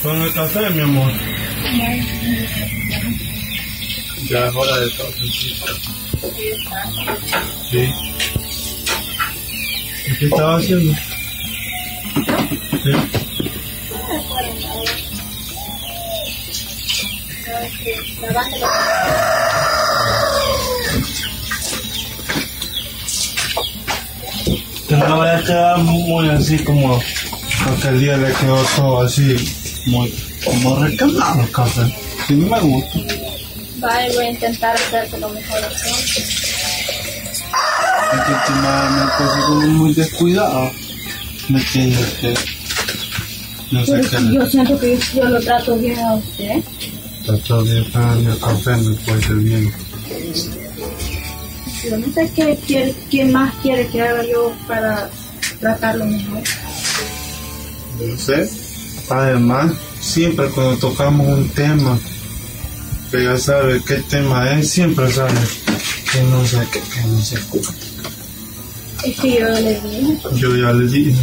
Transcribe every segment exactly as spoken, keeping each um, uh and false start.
¿Con el café, mi amor? Ya es hora de cafecito. Sí. ¿Y qué estaba haciendo? Sí. Que no le vaya a quedar muy así como aquel día le quedó todo así, muy como recargado el café. Si no me gusta. Vale, voy a intentar hacerte lo mejor opción. Es que últimamente así como muy descuidado. ¿Me entiendes? Que no sé Pero qué. yo siento que yo lo trato bien a usted. Trato bien para el café, me puede ser bien. Yo no sé qué, quiere, qué más quiere que haga yo para tratarlo mejor. No sé. Además, siempre cuando tocamos un tema, que ya sabe qué tema es, siempre sabe que no sé qué, que no sé qué. Es que yo le dije. Yo ya le dije.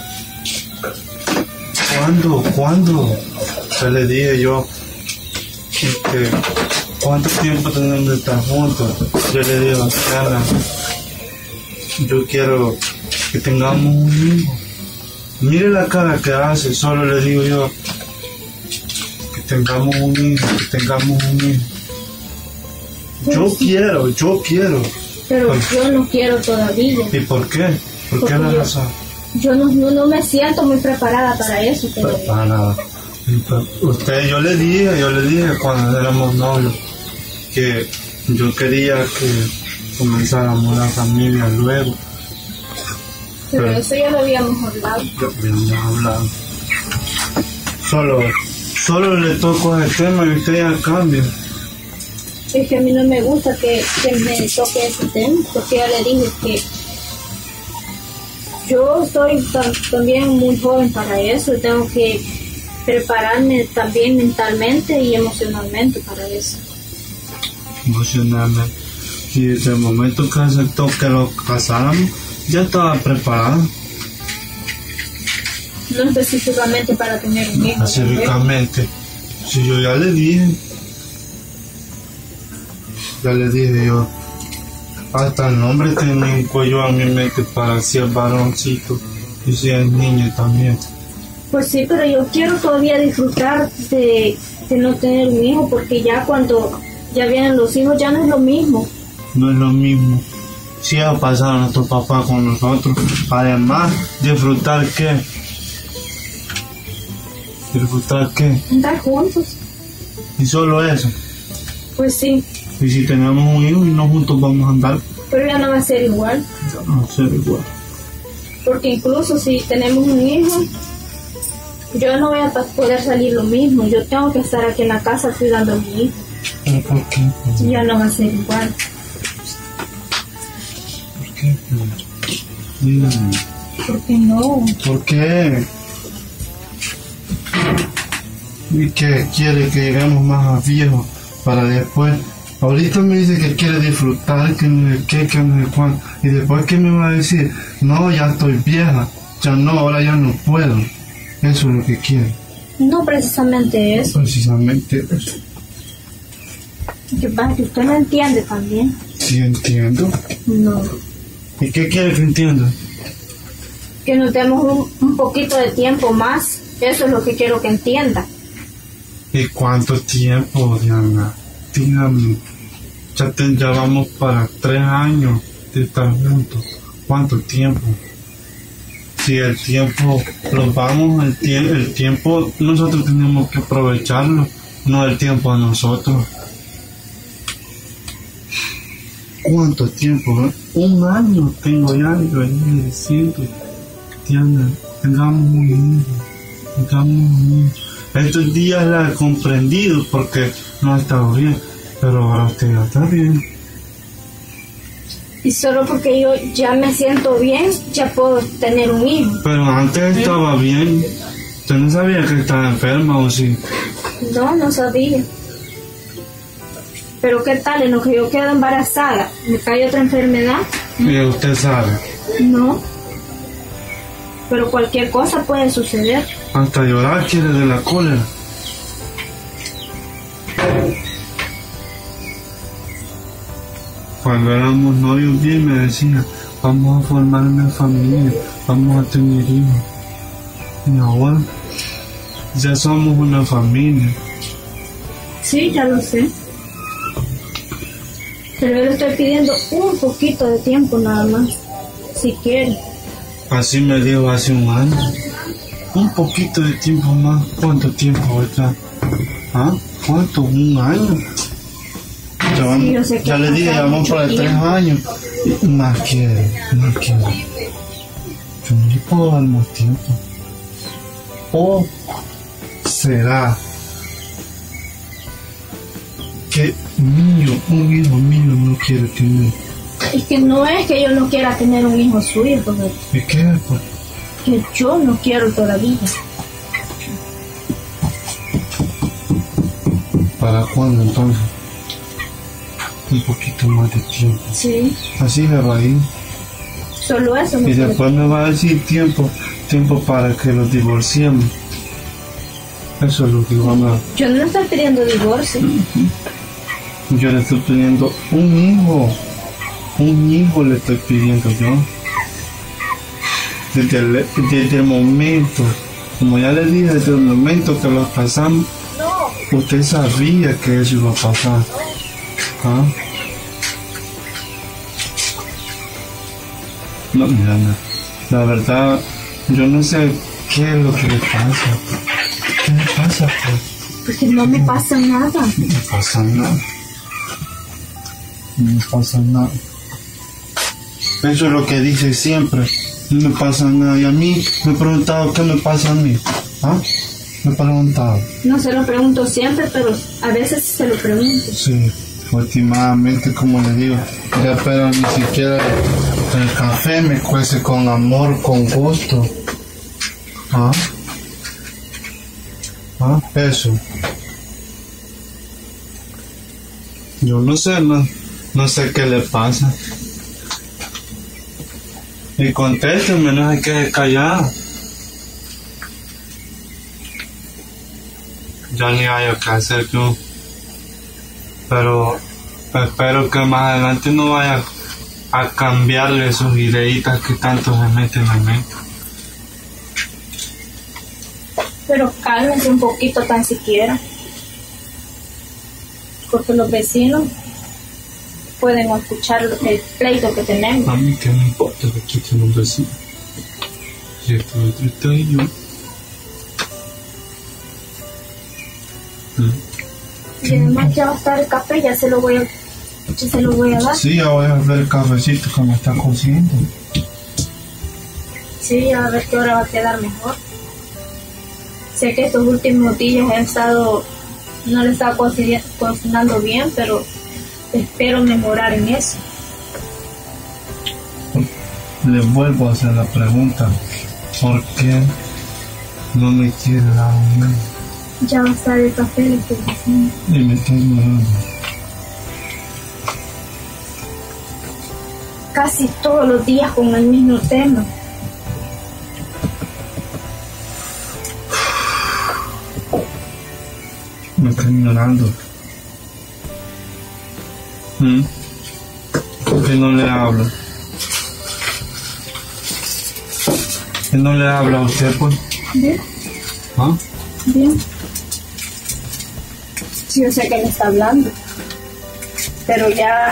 ¿Cuándo? ¿Cuándo? Ya le dije yo que cuánto tiempo tenemos de estar juntos. Yo le dije a Ana, yo quiero que tengamos un hijo. Mire la cara que hace, solo le digo yo que tengamos un hijo, que tengamos un hijo. Yo sí quiero, yo quiero. Pero ¿por? Yo no quiero todavía. ¿Y por qué? ¿Por Porque qué la yo, razón? Yo no, no, no me siento muy preparada para eso. Pero para nada. Usted, yo le dije, yo le dije cuando éramos novios que yo quería que comenzáramos la familia luego. Pero, pero eso ya lo habíamos hablado. Lo habíamos hablado. Solo, solo le toco el tema y usted ya cambia. Es que a mí no me gusta que, que me toque ese tema, porque ya le dije que yo soy tam, también muy joven para eso, tengo que prepararme también mentalmente y emocionalmente para eso. Emocionalmente. Y desde el momento que aceptó que lo casáramos, ya estaba preparado. No específicamente para tener un hijo. Específicamente. Si yo ya le dije, ya le dije yo, hasta el nombre tengo yo a mi mente para si es varoncito y si es niña también. Pues sí, pero yo quiero todavía disfrutar de, de no tener un hijo, porque ya cuando ya vienen los hijos ya no es lo mismo. No es lo mismo. Si ha pasado nuestro papá con nosotros, además, disfrutar qué. ¿Disfrutar qué? Andar juntos. ¿Y solo eso? Pues sí. ¿Y si tenemos un hijo y no juntos vamos a andar? Pero ya no va a ser igual. Ya no va a ser igual. Porque incluso si tenemos un hijo, yo no voy a poder salir lo mismo. Yo tengo que estar aquí en la casa cuidando a mi hijo. ¿Pero por qué? Ya no va a ser igual. ¿Por qué? Dígame. ¿Por qué no? ¿Por qué? ¿Y qué quiere que lleguemos más a viejos para después? Ahorita me dice que quiere disfrutar, que no sé qué, que no sé cuándo. Y después, ¿qué me va a decir? No, ya estoy vieja. Ya no, ahora ya no puedo. Eso es lo que quiere. No precisamente eso. Precisamente eso. Que pasa que usted no entiende también. Sí, entiendo. No. ¿Y qué quiere que entienda? Que nos demos un, un poquito de tiempo más. Eso es lo que quiero que entienda. ¿Y cuánto tiempo, Diana? Dígame. Ya, te, ya vamos para tres años de estar juntos. ¿Cuánto tiempo? Si el tiempo lo vamos, el, tie el tiempo nosotros tenemos que aprovecharlo, no el tiempo a nosotros. ¿Cuánto tiempo? ¿Eh? Un año tengo ya, y venía diciendo, Diana, tengamos un hijo, tengamos un hijo. Estos días la he comprendido porque no ha estado bien, pero ahora usted ya está bien. Y solo porque yo ya me siento bien, ya puedo tener un hijo. Pero antes ¿Eh? estaba bien. ¿Usted no sabía que estaba enferma o sí? No, no sabía. Pero ¿qué tal? En lo que yo quedo embarazada, ¿me cae otra enfermedad? ¿Y usted sabe? No. pero cualquier cosa puede suceder. Hasta llorar quiere de la cólera. Cuando éramos novios bien me decía, vamos a formar una familia, vamos a tener hijos. Y ahora ya somos una familia. Sí, ya lo sé. Pero yo le estoy pidiendo un poquito de tiempo nada más, si quiere. Así me dijo hace un año. Un poquito de tiempo más. ¿Cuánto tiempo está? ¿Ah? ¿Cuánto? ¿Un año? Ya, vamos, Sí, yo sé que ya le dije, pasa vamos mucho para tres tiempo. años. Más quiere, más quiere. Yo no le puedo dar más tiempo. ¿O será que niño, un hijo mío no quiere tener? Es que no es que yo no quiera tener un hijo suyo, Roberto, ¿Y qué es, pues? que yo no quiero todavía. ¿Para cuándo entonces? Un poquito más de tiempo. Sí, Así le va a ir. solo eso me Y puede- después me va a decir tiempo, tiempo para que los divorciemos. Eso es lo que vamos a... Yo no le estoy pidiendo divorcio. Yo le estoy pidiendo un hijo. Un hijo le estoy pidiendo yo. Desde el, desde el momento, como ya le dije, desde el momento que lo pasamos, usted sabía que eso iba a pasar. ¿Ah? No, mira, no. La verdad, yo no sé qué es lo que le pasa. ¿Qué le pasa, pues? Porque no me pasa nada. No me pasa nada. No me pasa nada. Eso es lo que dice siempre. No me pasa nada. Y a mí me he preguntado qué me pasa a mí. ¿Ah? Me he preguntado. No se lo pregunto siempre, pero a veces se lo pregunto. Sí, últimamente, como le digo, ya pero ni siquiera el café me cuece con amor, con gusto. ¿Ah? ¿Ah? Eso. Yo no sé, no, no sé qué le pasa. Y contésteme, no se quede callado. Ya ni hay que hacer yo. Pero espero que más adelante no vaya a cambiarle sus ideitas que tanto se meten en mente. Pero cálmense un poquito tan siquiera. Porque los vecinos pueden escuchar el pleito que tenemos. A mí que me importa que quiten un vecino. Si esto es triste y yo. ¿Mm? Y además ya va a estar el café, ya se lo voy a, ya se lo voy a dar. Sí, ya voy a ver el cafecito que me está cociendo. Sí, a ver qué hora va a quedar mejor. Sé que estos últimos días he estado, no le estaba cocina- cocinando bien, pero espero mejorar en eso. Le vuelvo a hacer la pregunta. ¿Por qué no me quiere dar un beso? Ya va a estar el café de tu vecino. Y me está ignorando. Casi todos los días con el mismo tema. Me está ignorando. ¿Mm? ¿Por qué no le hablo? ¿Qué no le habla a usted, pues? Bien, ¿Ah? bien. Sí, yo sé que me está hablando. Pero ya,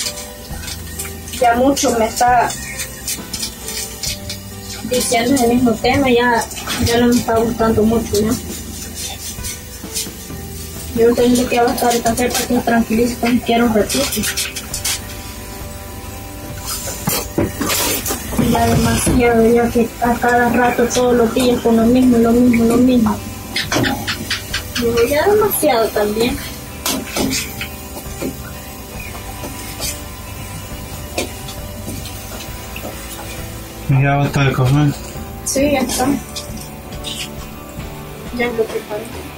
ya mucho me está diciendo el mismo tema, ya, ya no me está gustando mucho, ¿no? Yo tengo que avanzar el café para que me tranquilice cuando quiero un ratito. Y ya demasiado, ya que a cada rato, todos los días, con lo mismo, lo mismo, lo mismo. Digo, ya demasiado también. ¿Y ya va a estar el café? Sí, ya está. Ya lo preparé.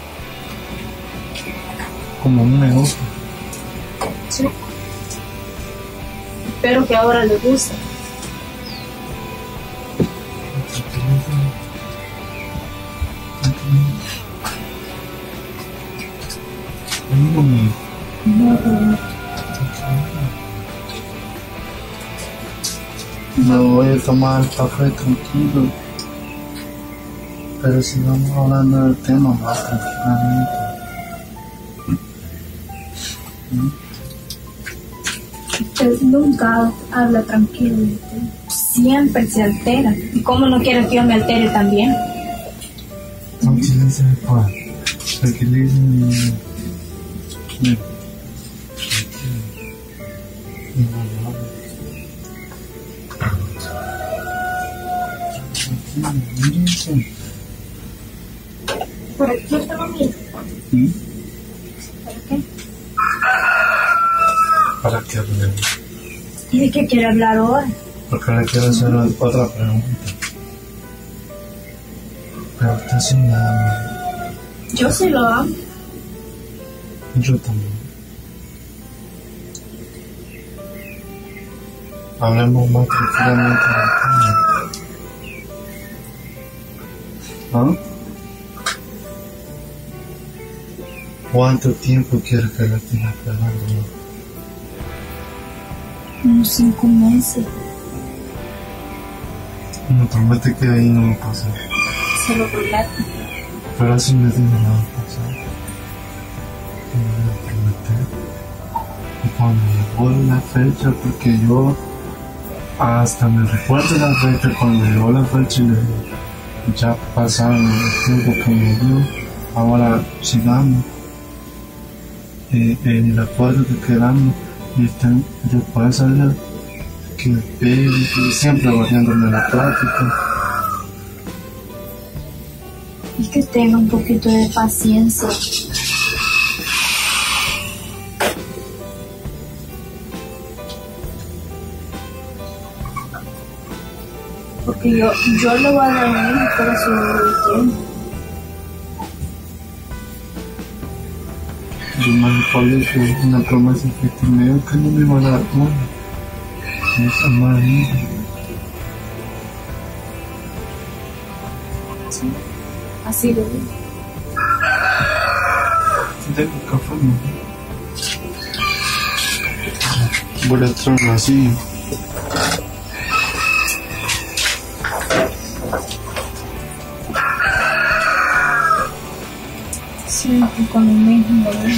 Como a mí me gusta. Sí. Espero que ahora le guste. Este teléfono Mm. No, no. Me voy a tomar el café tranquilo. Pero sigamos hablando del tema más tranquilamente. ¿Mm? Usted nunca habla tranquilo. Siempre se altera. ¿Y cómo no quiere que yo me altere también? Tranquilízame, pues. Tranquilízame. Tranquilo. Tranquilo. ¿Para qué está conmigo? ¿Mm? ¿Para qué? ¿Para qué hablemos? ¿Y de qué quiere hablar ahora? Porque le quiero hacer otra pregunta. Pero usted sí me ama. Yo sí lo amo. Yo también. Hablemos más tranquilamente del tema. ¿Ah? ¿Cuánto tiempo quiere que la tenga esperando? Unos cinco meses. No, promete que ahí no va a pasar. Se lo prometo. Pero así me dijo no va a pasar. Que me lo prometer. Y cuando llegó la fecha, porque yo hasta me recuerdo la fecha, cuando llegó la fecha y le dije, ya pasaron el tiempo que me dio, ahora sigamos. Eh, en el acuerdo que quedamos, y están, después allá, que él siempre variándome la plática. Y que tenga un poquito de paciencia. Porque yo, yo le voy a dar un hijo, pero si no lo entiendo. Yo me recuerdo que una promesa que tenía que no me iba a dar una. Esa madre. Sí, así lo digo. Tengo café, ¿no? Voy a traerlo así. Siempre con lo mismo, ¿no?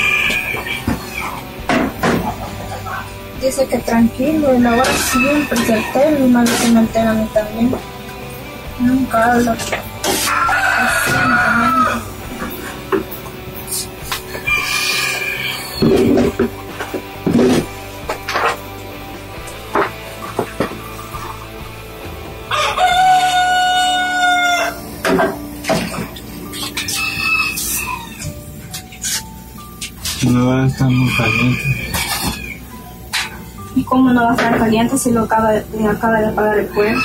Dice que tranquilo, y la hora siempre se altera, y más que me altera a mí también. Nunca habla pacientemente. No va a estar muy caliente. ¿Y cómo no va a estar caliente si lo acaba de, acaba de apagar el fuego?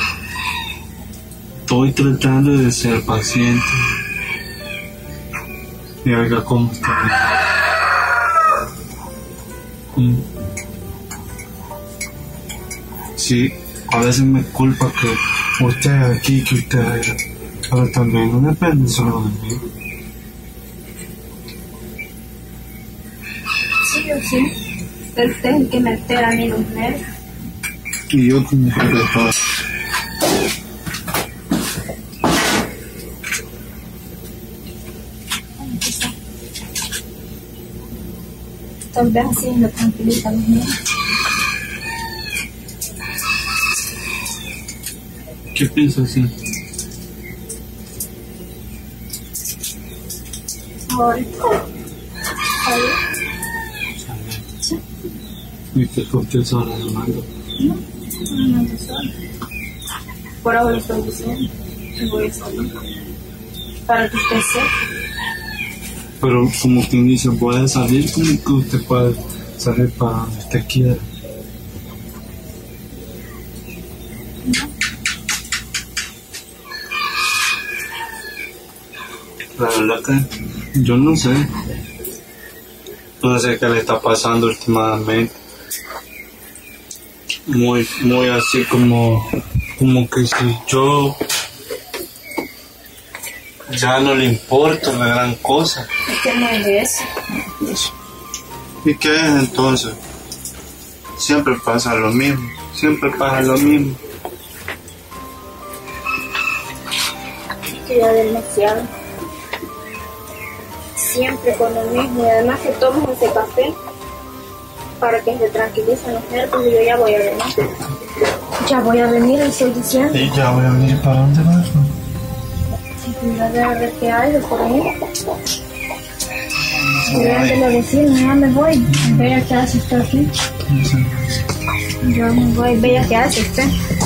Estoy tratando de ser paciente. Y oiga cómo está. Mm. Sí, a veces me culpa que usted aquí, que usted allá. Pero también no depende solo de mí. Sí, yo sí. Usted es el que me altera a mí los nervios. Y yo como que de todo. Tal vez así me tranquiliza los nervios. ¿Qué piensas así? Ahorita. Ahorita. Sí. ¿Y qué usted sola llamando? No, no ando sola. Por ahora estoy diciendo que voy a salir. Para que usted sepa. Pero como quien dice, puede salir como que usted puede salir para donde usted quiera. La verdad que yo no sé. No sé qué le está pasando últimamente. Muy, muy así como, como que si yo ya no le importa la gran cosa. Es que no es eso. Eso. ¿Y qué es entonces? Siempre pasa lo mismo, siempre pasa lo mismo. Es que ya demasiado. Siempre con lo mismo, y además que tomes ese café para que se tranquilicen los nervios, y yo ya voy a venir. Ya voy a venir, le estoy diciendo. ¿Y ya voy a venir para dónde vas? Sí, a ver, a ver qué hay de por ahí. Cuidado de los vecinos, ya me voy. Vea qué hace usted aquí. Yo me voy, vea qué hace usted.